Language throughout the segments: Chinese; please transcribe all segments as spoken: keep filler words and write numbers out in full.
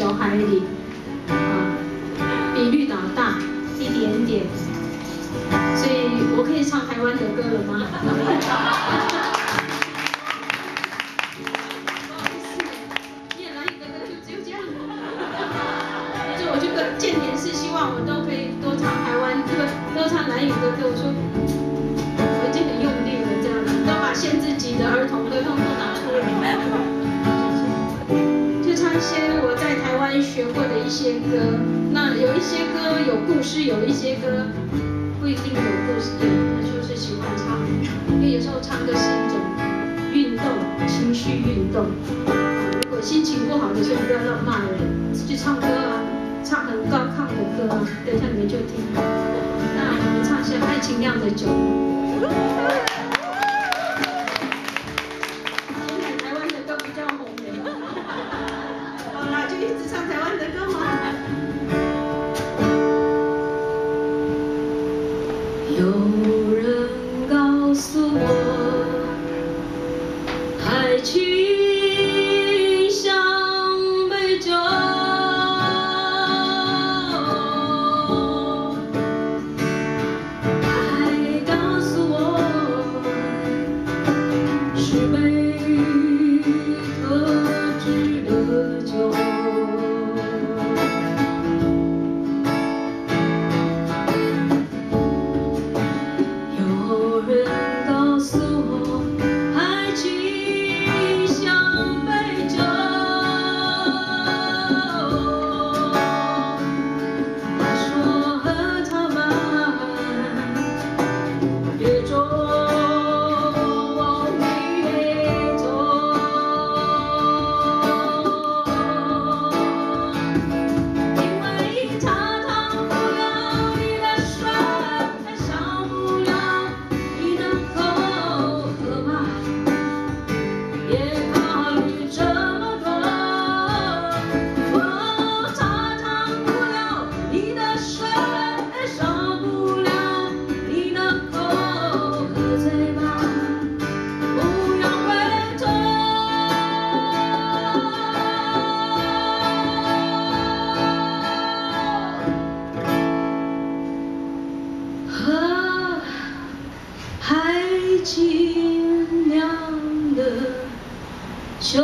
小海里，啊，比绿岛大一点点，所以我可以唱台湾的歌了吗？建年是希望我都可以多唱台湾，不多唱南语的歌。我说我已经很用力了，这样子都把限制级的儿童歌通通拿出来，就唱一些我在台湾学过的一些歌。那有一些歌有故事，有一些歌不一定有故事，有的就是喜欢唱，因为有时候唱歌是一种运动，情绪运动。如果心情不好的时候，不要乱骂人，去唱歌啊。唱很高亢的歌啊，等一下你们就听。那我们唱一下《爱情酿的酒》。现在台湾的歌比较红的。好啦，就一直唱台湾的歌吗？有人告诉我，爱情像杯酒。清凉的秋。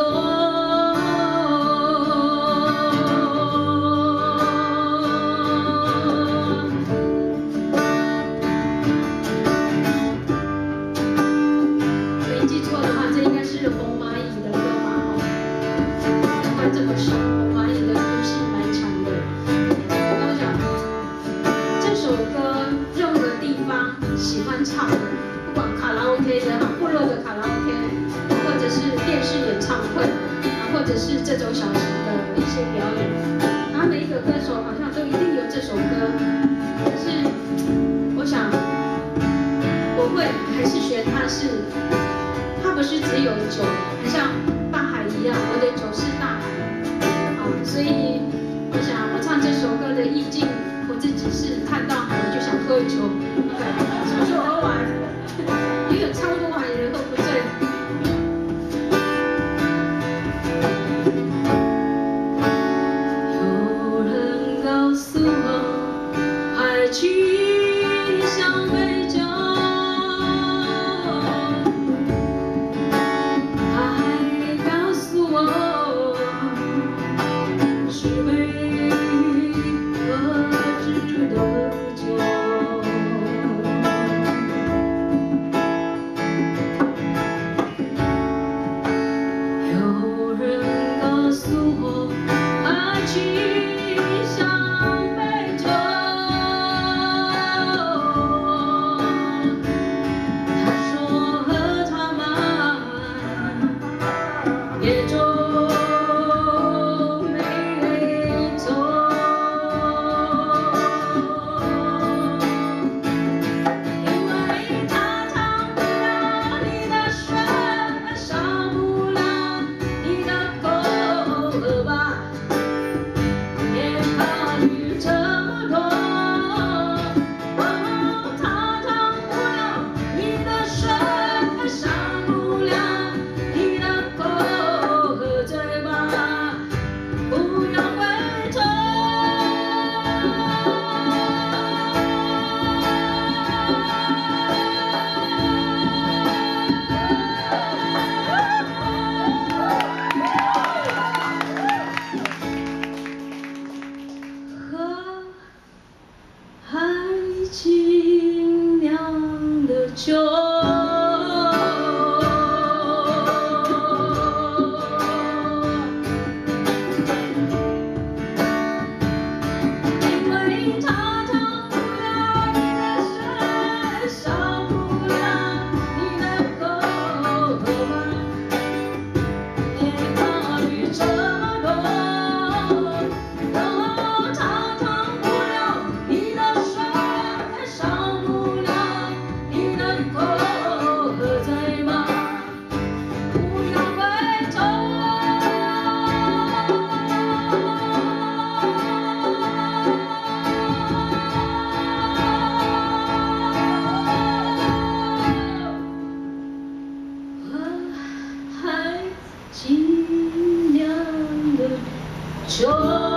没记错的话，这应该是红蚂蚁的歌吧？哦，难怪这么熟，红蚂蚁的故事蛮长的。我跟我讲，这首歌任何地方喜欢唱的。 不管卡拉 OK 也好，部落的卡拉 OK， 或者是电视演唱会，啊，或者是这种小型的一些表演，然后每一个歌手好像都一定有这首歌。可是我想，我会还是学他是，他不是只有酒，很像大海一样，我的酒是大海，啊，所以我想我唱这首歌的意境，我自己是看到海我就想喝酒，什么时候喝完？ 因为有超多海人喝不醉。有人告诉我，爱情像杯酒，爱告诉我，是杯克制的酒。 爱情像杯酒， 就